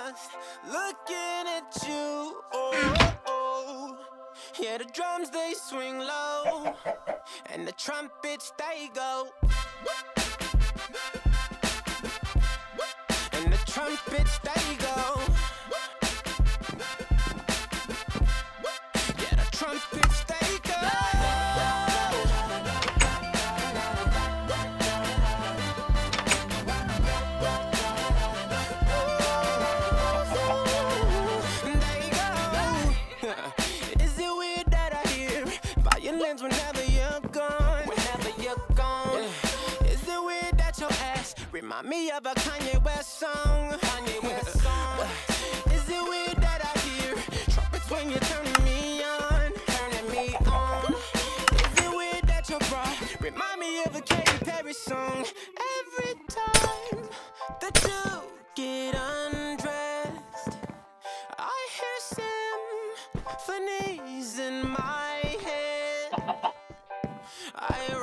lost, looking at you. Oh, oh. Yeah, the drums they swing low, and the trumpets they go, and the trumpets they go. Yeah, the trumpets they go. Whenever you're gone, Is it weird that your ass remind me of a Kanye West song? Is it weird that I hear trumpets when you're turning me on? Is it weird that your bra remind me of a Katy Perry song? Every time that you get undressed, I hear symphonies in my head. I